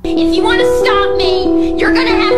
If you want to stop me, you're gonna have